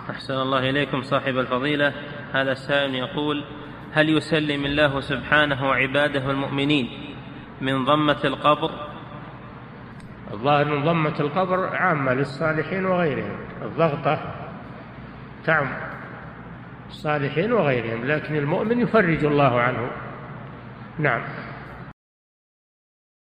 أحسن الله إليكم صاحب الفضيلة. هذا السائل يقول: هل يسلم الله سبحانه عباده المؤمنين من ضمة القبر؟ الظاهر من ضمة القبر عامة للصالحين وغيرهم، الضغطة تعم الصالحين وغيرهم، لكن المؤمن يفرج الله عنه. نعم.